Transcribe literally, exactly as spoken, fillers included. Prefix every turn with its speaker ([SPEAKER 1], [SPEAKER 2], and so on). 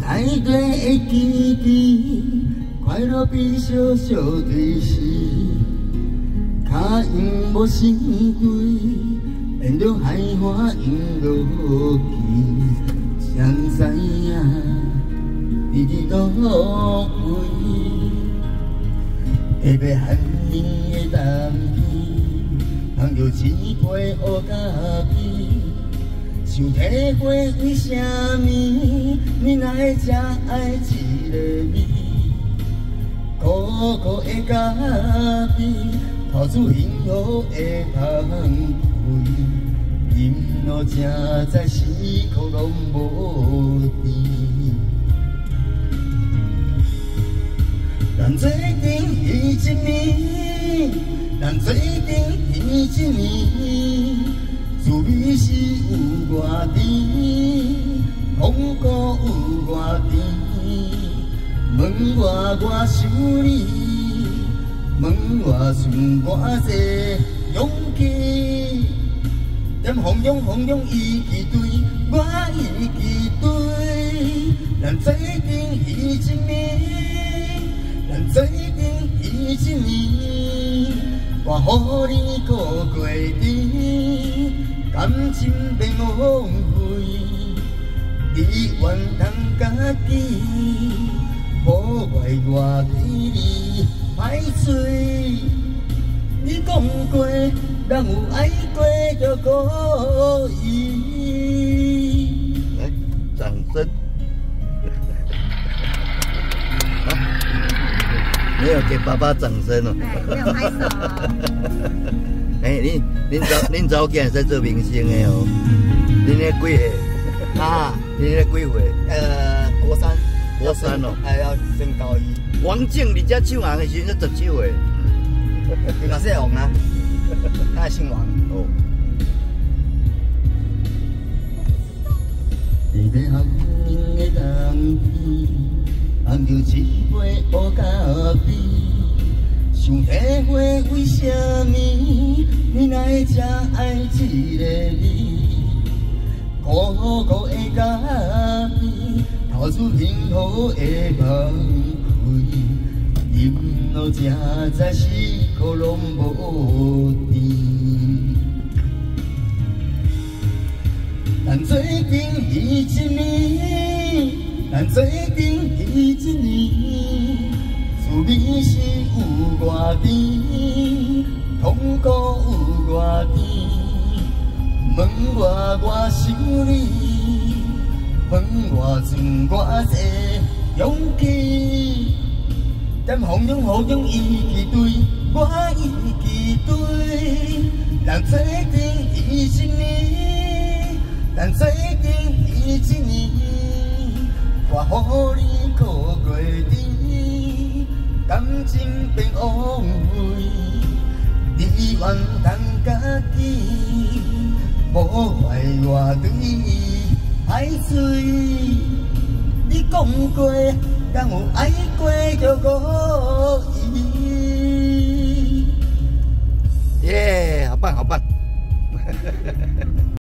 [SPEAKER 1] 爱对会记记，快乐比小小对视，脚印无成对，变着海花涌落去，谁知影你伫倒位？下尾寒冷的冬天，捧着一杯乌咖啡。 想体会为什么你若会这爱一个你？苦苦的咖啡，透出幸福的香气，饮落才知死苦拢无甜。咱做阵彼一暝，咱做阵彼一暝。 滋味是有偌甜，痛苦有偌甜。问我我想你，问我剩偌济勇气。点风中风中伊记对，我伊记对。咱做阵彼一暝，咱做阵彼一暝。我予你苦过甜。 感情变枉费，你怨通家己，破坏我对你歹嘴。你讲过，人有爱过就可以。
[SPEAKER 2] 来，掌声。好，没有给爸爸掌声哦。
[SPEAKER 3] 对，没有拍手。
[SPEAKER 2] 哎、欸，恁恁早恁早起来在做明星的哦，恁那几岁？
[SPEAKER 1] 啊，
[SPEAKER 2] 恁那几岁？
[SPEAKER 1] 呃，国三，
[SPEAKER 2] 国三哦，
[SPEAKER 1] 还要升高一。
[SPEAKER 2] 王静，你遮唱红的时阵才十七岁，
[SPEAKER 1] 你嘛姓王啊？他姓王。
[SPEAKER 2] 哦。
[SPEAKER 1] 下尾寒冷的冬天，捧着一杯乌咖啡。 想体会为什么你若会这爱一个你？苦苦的咖啡，透出幸福的香气，饮落才知死苦拢无甜。咱做阵彼一暝，咱做阵彼一暝。 滋味是有偌甜，痛苦有偌甜。问我我想你，问我剩偌济勇气。点风中风中伊记对，我伊记对。咱做阵彼一暝，咱做阵彼一暝。我予你苦过甜。 感情变枉费，你怨通家己，破坏我对伊歹嘴。你讲过，人有爱过就可以。
[SPEAKER 2] 耶，好棒好棒！